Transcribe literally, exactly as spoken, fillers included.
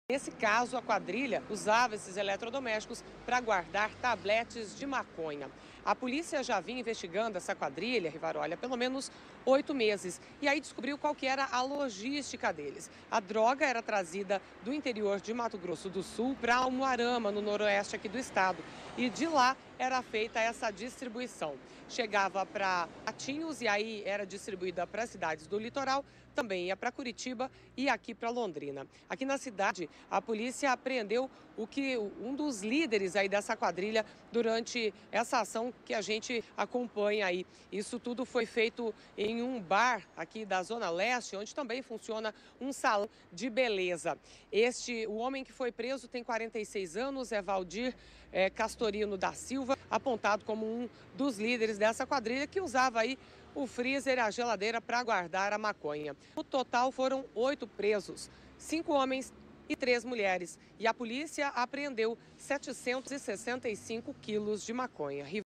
Nesse caso, a quadrilha usava esses eletrodomésticos para guardar tabletes de maconha. A polícia já vinha investigando essa quadrilha, Rivarolha, há pelo menos oito meses. E aí descobriu qual que era a logística deles. A droga era trazida do interior de Mato Grosso do Sul para Umuarama, no noroeste aqui do estado. E de lá era feita essa distribuição. Chegava para Patinhos e aí era distribuída para as cidades do litoral, também ia para Curitiba e aqui para Londrina. Aqui na cidade, a polícia apreendeu o que um dos líderes aí dessa quadrilha durante essa ação que a gente acompanha aí. Isso tudo foi feito em um bar aqui da Zona Leste, onde também funciona um salão de beleza. Este, o homem que foi preso tem quarenta e seis anos, é Valdir é, Castorino da Silva, apontado como um dos líderes dessa quadrilha que usava aí o freezer e a geladeira para guardar a maconha. No total foram oito presos, cinco homens e três mulheres. E a polícia apreendeu setecentos e sessenta e cinco quilos de maconha.